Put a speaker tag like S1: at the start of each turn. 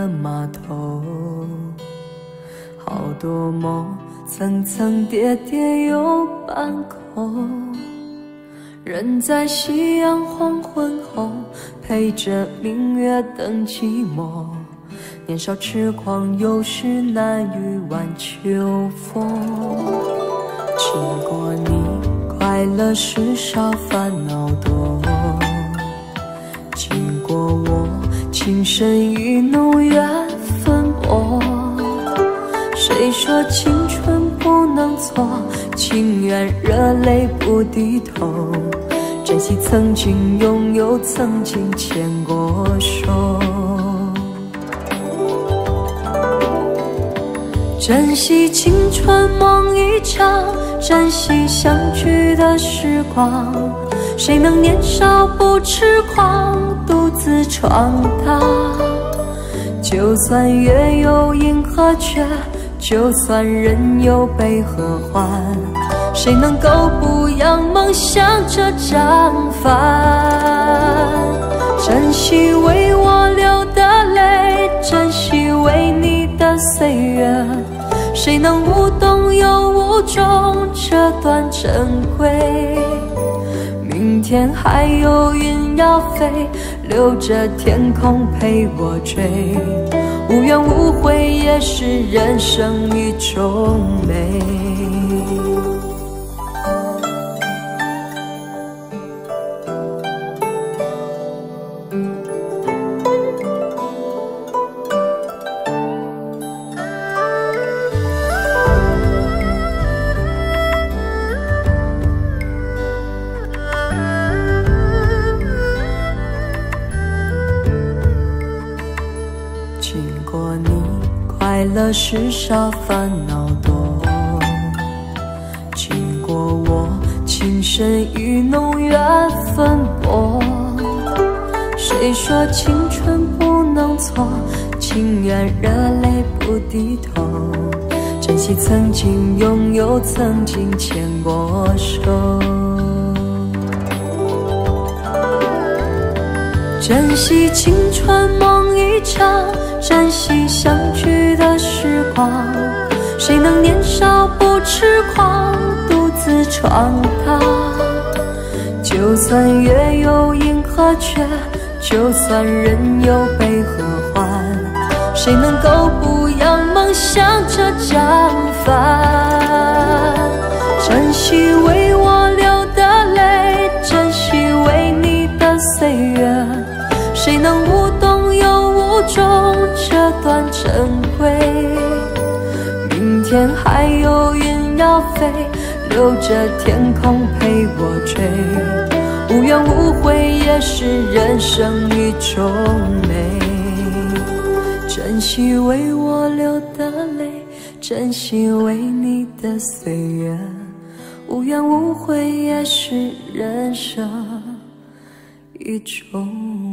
S1: 的码头，好多梦层层叠叠又半空，人在夕阳黄昏后，陪着明月等寂寞。年少痴狂，有时难御晚秋风。经过你，快乐时少，烦恼多。经过我，情深意浓，缘分薄。谁说青春不能错？情愿热泪不低头。珍惜曾经拥有，曾经牵过手。珍惜青春梦一场，珍惜相聚的时光。谁能年少不痴狂，独自闯荡？就算月有阴和缺，就算人有悲和欢，谁能够不扬梦想这张帆？珍惜为我流的泪，珍惜为你的岁月。谁能无动又无衷这段珍贵？明天还有云要飞，留着天空陪我追。无怨无悔也是人生一种美。经过你，快乐时少，烦恼多。经过我，情深意浓，缘分薄。谁说青春不能错？情愿热泪不低头。珍惜曾经拥有，曾经牵过手。珍惜青春梦一场，珍惜相聚的时光。谁能年少不痴狂，独自闯荡？就算月有阴和缺，就算人有悲和欢，谁能够不扬梦想这张帆？珍惜为我流的泪，珍惜为你的岁月。谁能无动又无衷这段珍贵？明天还有云要飞，留着天空陪我追。无怨无悔也是人生一种美。珍惜为我流的泪，珍惜为你的岁月。无怨无悔也是人生一种